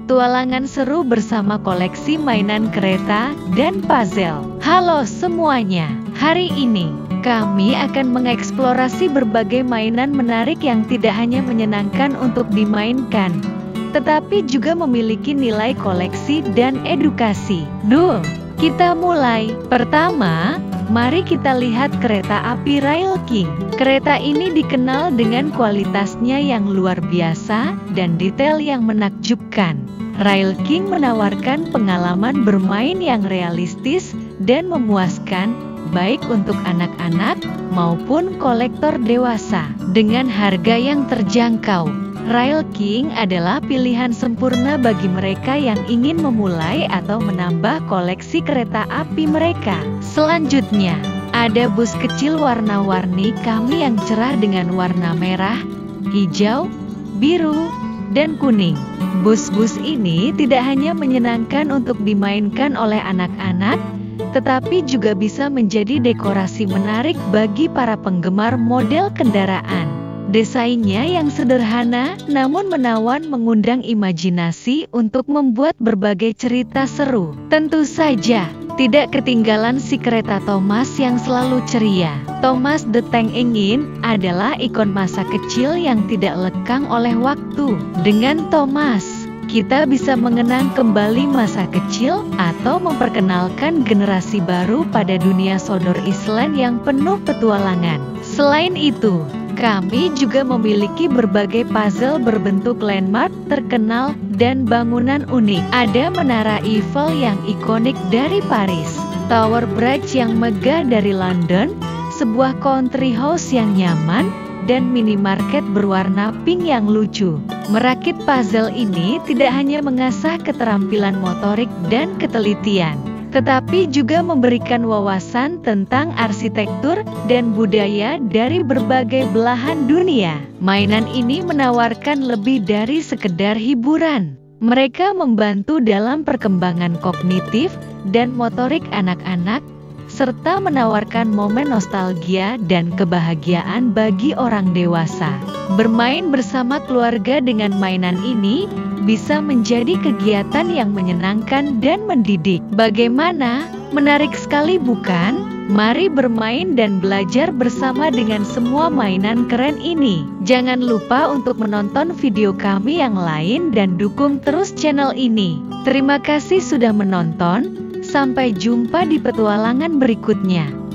petualangan seru bersama koleksi mainan kereta dan puzzle. Halo semuanya, hari ini kami akan mengeksplorasi berbagai mainan menarik yang tidak hanya menyenangkan untuk dimainkan, tetapi juga memiliki nilai koleksi dan edukasi. Kita mulai. Pertama, mari kita lihat kereta api Rail King. Kereta ini dikenal dengan kualitasnya yang luar biasa dan detail yang menakjubkan. Rail King menawarkan pengalaman bermain yang realistis dan memuaskan, baik untuk anak-anak maupun kolektor dewasa. Dengan harga yang terjangkau, Rail King adalah pilihan sempurna bagi mereka yang ingin memulai atau menambah koleksi kereta api mereka. Selanjutnya, ada bus kecil warna-warni kami yang cerah dengan warna merah, hijau, biru, dan kuning. Bus-bus ini tidak hanya menyenangkan untuk dimainkan oleh anak-anak, tetapi juga bisa menjadi dekorasi menarik bagi para penggemar model kendaraan. Desainnya yang sederhana namun menawan mengundang imajinasi untuk membuat berbagai cerita seru. Tentu saja, tidak ketinggalan si kereta Thomas yang selalu ceria. Thomas the Tank Engine adalah ikon masa kecil yang tidak lekang oleh waktu. Dengan Thomas, kita bisa mengenang kembali masa kecil atau memperkenalkan generasi baru pada dunia sodor Island yang penuh petualangan. Selain itu, kami juga memiliki berbagai puzzle berbentuk landmark terkenal dan bangunan unik. Ada Menara Eiffel yang ikonik dari Paris, Tower Bridge yang megah dari London, sebuah country house yang nyaman, dan minimarket berwarna pink yang lucu. Merakit puzzle ini tidak hanya mengasah keterampilan motorik dan ketelitian, tetapi juga memberikan wawasan tentang arsitektur dan budaya dari berbagai belahan dunia. Mainan ini menawarkan lebih dari sekedar hiburan. Mereka membantu dalam perkembangan kognitif dan motorik anak-anak, serta menawarkan momen nostalgia dan kebahagiaan bagi orang dewasa. Bermain bersama keluarga dengan mainan ini bisa menjadi kegiatan yang menyenangkan dan mendidik. Bagaimana? Menarik sekali bukan? Mari bermain dan belajar bersama dengan semua mainan keren ini. Jangan lupa untuk menonton video kami yang lain dan dukung terus channel ini. Terima kasih sudah menonton. Sampai jumpa di petualangan berikutnya.